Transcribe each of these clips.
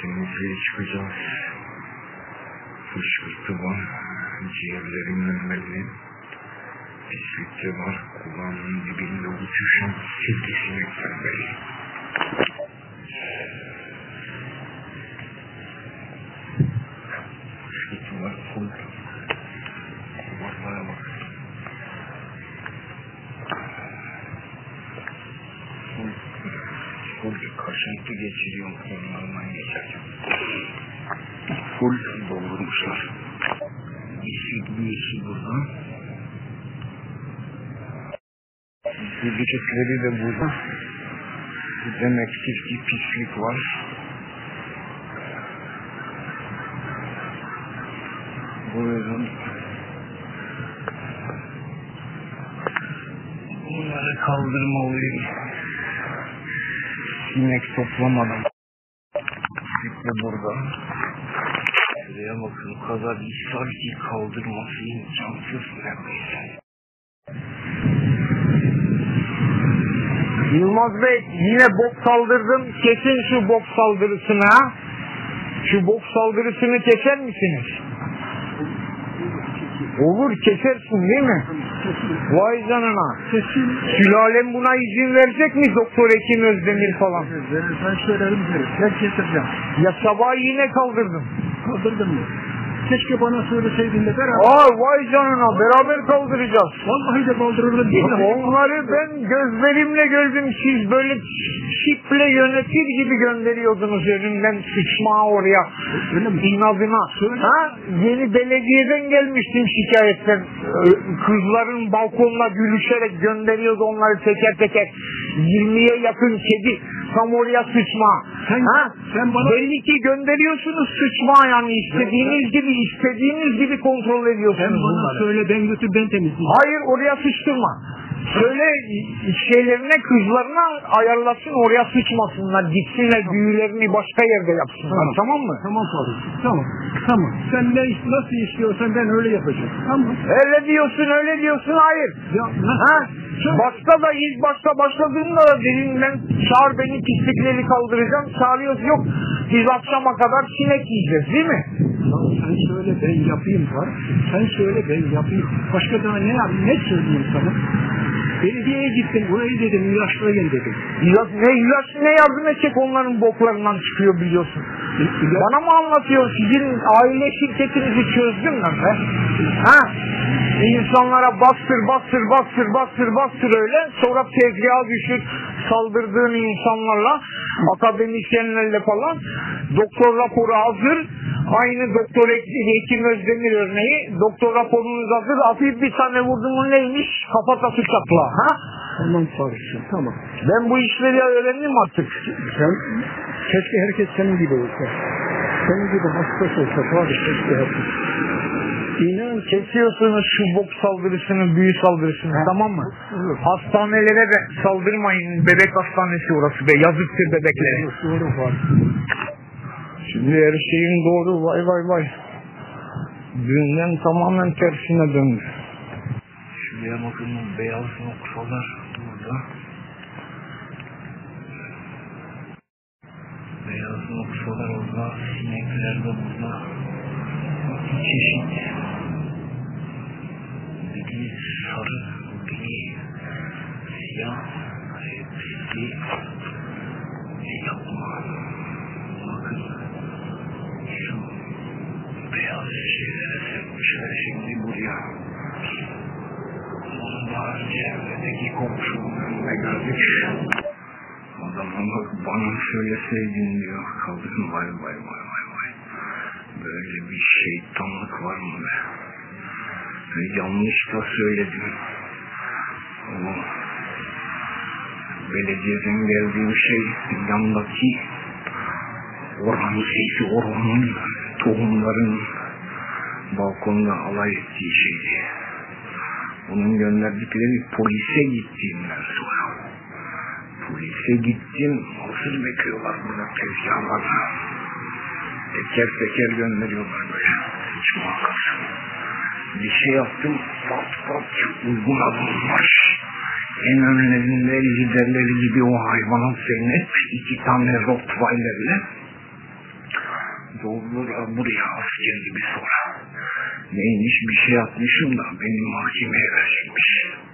temizliğe çıkacağız. Fışkırtı var, ciğerlerimden belli. Pislikte var, kulağımın dibinde uçuşan silkesinekten belli. Fışkırtı var, full. Kulaklara bak. Full kaşıntı geçiriyorum onlardan geçerken. Full doldurmuşlar. İşi burada. Birlikleri de burada. Demektir ki pislik var. Buyurun. Bunları kaldırmalıyım. Sinek toplamadan. Pislik de burada. Şuraya bakın, o kadar ishal ki kaldırması imkansız neredeyse. Yılmaz Bey, yine bok saldırdım. Kesin şu bok saldırısını. Şu bok saldırısını keser misiniz? Olur, kesersin değil mi? Vay canına. Sülalem buna izin verecek mi? Doktor Ekim Özdemir falan. Ben söylerim derim. Ben keseceğim. Ya sabah yine kaldırdım. Kaldırdım mı? Keşke bana söyleseydin de beraber. Vay canına, beraber kaldıracağız. Vallahi de kaldırırım. Onları ben gözlerimle gördüm. Siz böyle çiple yönetir gibi gönderiyordunuz önümden sıçma oraya. İnadına. Ha? Yeni belediyeden gelmiştim şikayetten. Kızların balkonda gülüşerek gönderiyordu onları teker teker. 20'ye yakın kedi tam oraya sıçma. Sen bana... Belli ki gönderiyorsunuz sıçma, yani istediğiniz gibi kontrol ediyorsunuz. Sen bana bunları. Söyle, ben götür, ben temizleyeyim. Hayır, oraya sıçtırma. Söyle şeylerine, kızlarına ayarlasın, oraya sıçmasınlar. Gitsinler, büyülerini başka yerde yapsınlar. Tamam mı? Tamam Faruk. Tamam. Sen nasıl istiyorsan ben öyle yapacağım. Tamam. Öyle diyorsun, hayır. Ya, Başta da ilk başta başladığımda da dedim ben, çağır beni, pislikleri kaldıracağım. Çağırıyoruz, yok. Biz akşama kadar sinek yiyeceğiz değil mi? Ya sen söyle ben yapayım var. Sen söyle ben yapayım. Başka daha ne söyleyeyim sana? Belediyeye gittim, burayı dedim, ilaçlayın dedim. İlaç ne yardım edecek, onların boklarından çıkıyor biliyorsun. Bana mı anlatıyor? Sizin aile şirketinizi çözdüm ben be. İnsanlara bastır öyle. Sonra tezgaha düşür saldırdığın insanlarla, akademisyenlerle falan. Doktor raporu hazır. Aynı Doktor Ekim Özdemir örneği. Doktor raporunuz hazır. Hafif bir tane vurdum, neymiş? Kafatası çatla. Tamam Faruk'cum, tamam. Ben bu işleri öğrendim artık. Keşke herkes senin gibi olsa. Senin gibi hastası olsa Faruk, keşke herkes. İnan kesiyorsunuz şu bok saldırısını, büyü saldırısını, tamam mı? Hastanelere de saldırmayın. Bebek hastanesi orası be. Yazıktır bebeklere. Doğru var. Şimdi her şeyin doğru, vay. Dünden tamamen tersine döndü. Şuraya bakın, beyaz noktalar burada. Beyaz noktalar orada, sinekler de burada. İki çeşit. Biri sarı, biri siyah. Hepsi yapma. Bakın. Şu beyaz şeylere serpmişler şimdi buraya. Onu daha önce evdeki komşumun önüne gördük. Adama bak, bana söyleseydin diyor. Kaldım, vay. Böyle bir şeytanlık var mı be? Yanlış da söyledim. O belediyeden geldiğim şey yandaki oranın tohumların balkonda alay ettiği şeydi. Onun gönderdikleri polise gittiğimden sonra. Polise gittim, hazır bekliyorlar burada tezgahlarda. Teker gönderiyorlar böyle. Saçma kalsın. Bir şey yaptım, pat uygun alınmış. En önlerinde liderleri gibi o hayvanat Zeynep, 2 tane Rottweiler'le Doğrular buraya asker gibi sonra. Neymiş bir şey atmışım da beni mahkemeye verecekmiş.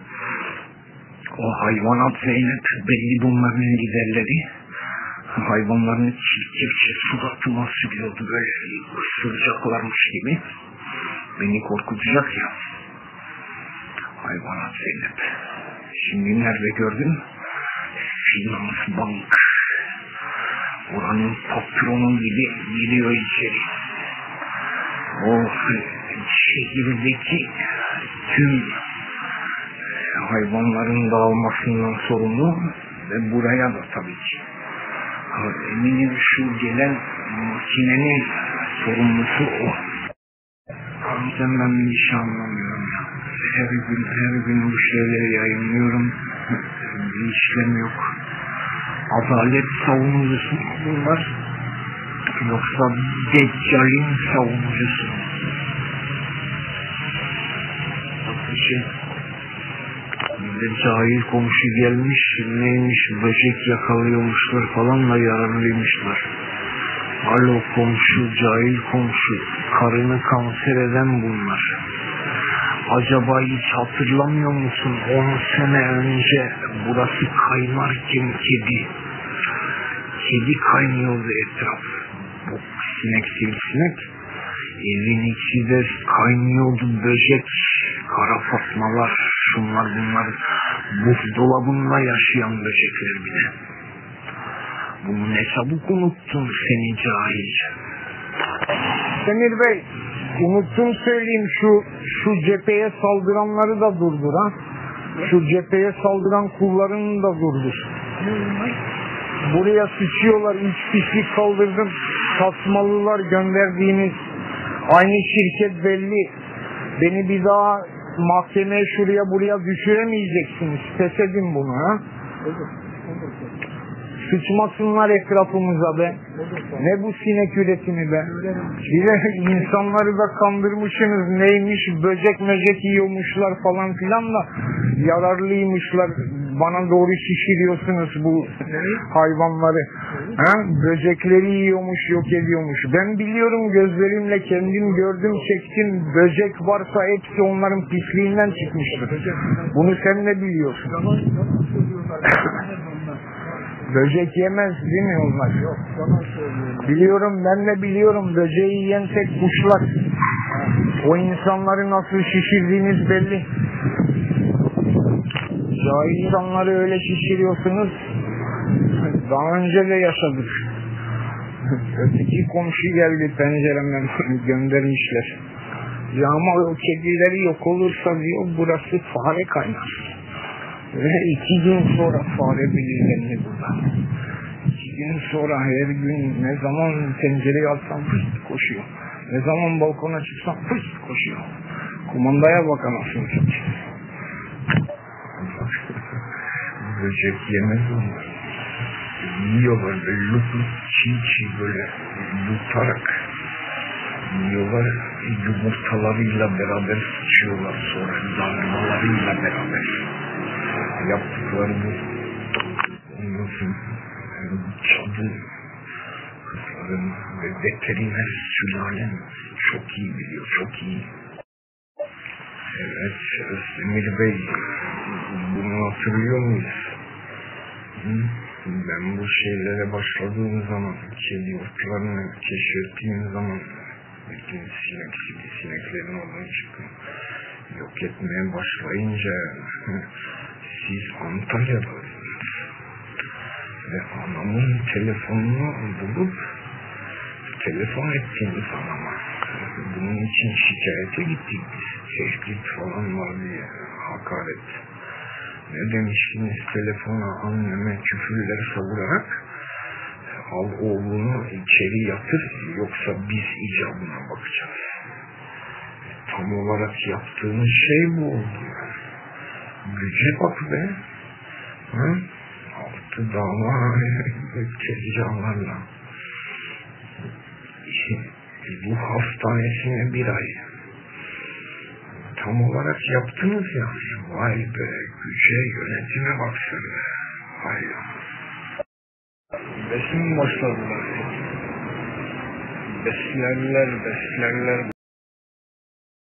O hayvanat Zeynep belli bunların liderleri. Hayvanlarını çiftçe suratıma sürüyordu böyle ısıracaklarmış gibi. Beni korkutacak ya. Hayvanat Zeynep. Şimdi nerede gördün? Finans Bank. Oranın patronu gibi giriyor içeri. O şehirdeki tüm hayvanların dağılmasından sorumlu ve buraya da tabii ki. Eminim şu gelen makinenin sorumlusu o. Sen ben bir şey anlamıyorum ya. Her gün bu şeyleri yayınlıyorum. Bir işlem yok. Adalet savunucusu bunlar. Yoksa Deccal'in savunucusu. Bir de cahil komşu gelmiş, neymiş, böcek yakalıyormuşlar falan da yararlıymışlar. Alo komşu, cahil komşu, karını kanser eden bunlar. Acaba hiç hatırlamıyor musun? 10 sene önce burası kaynarken kedi kaynıyordu etraf. Bu sinek, sivrisinek. Evin içi de kaynıyordu, böcek, kara fatmalar, şunlar bunlar, buzdolabında yaşayan böcekler bile. Bunu ne çabuk unuttun seni cahil. Demir Bey, unuttum söyleyeyim, şu cepheye saldıranları da durdur ha. Şu cepheye saldıran kullarını da durdur. Buraya sıçıyorlar, 3 kişi kaldırdım. Tasmalılar gönderdiğiniz aynı şirket belli. Beni bir daha mahkemeye şuraya buraya düşüremeyeceksiniz. Pes edin bunu ha. Sıçmasınlar etrafımıza be. Ne bu sinek üretimi be. Bir de insanları da kandırmışsınız. Neymiş, böcek yiyormuşlar falan filan da yararlıymışlar. Bana doğru şişiriyorsunuz bu hayvanları. Ha? Böcekleri yiyormuş, yok ediyormuş. Ben biliyorum, gözlerimle kendim gördüm, çektim. Böcek varsa hepsi onların pisliğinden çıkmıştır. Bunu sen de biliyorsun. Böcek yemez değil mi onlar? Yok, biliyorum, ben de biliyorum. Böceği yiyen tek kuşlar. O insanları nasıl şişirdiğiniz belli. Cahil insanları öyle şişiriyorsunuz. Daha önce de yaşadık. Öteki komşu geldi penceremden göndermişler. Ya ama o kedileri yok olursa diyor, burası fare kaynar. Ve 2 gün sonra fare belirlendi burada. 2 gün sonra her gün ne zaman pencereyi açsam fıst koşuyor. Ne zaman balkona çıksam fıst koşuyor. Kumandaya bak anasını satayım. Böcek yemez onlar. Yiyorlar böyle lup çiğ böyle yutarak. Yiyorlar, yumurtalarıyla beraber sıçıyorlar, sonra larvalarıyla beraber. Yaptıkları bu. Ondan sonra cadı kızların ve veteriner sülalem çok iyi biliyor, çok iyi. Evet, Özdemir Bey, bunu hatırlıyor muyuz? Ben bu şeylere başladığım zaman, kedi otlarını keşfettiğim zaman, bütün sineklerin oradan çıkın, yok etmeye başlayınca, siz Antalya'daydınız ve anamın telefonunu bulup telefon ettiğiniz anama bunun için şikayete gittik biz. Tehdit falan var diye, hakaret. Ne demiştiniz telefona, anneme küfürler savurarak al oğlunu içeri yatır, yoksa biz icabına bakacağız. Tam olarak yaptığınız şey bu oldu yani. Güce bak be. Ha? 6 dava tezgahlarla. Bu hastanesine 1 ay. Tam olarak yaptınız yani. Vay be, güce, yönetime baksana. Hay ya. Resim başladılar. Beslerler.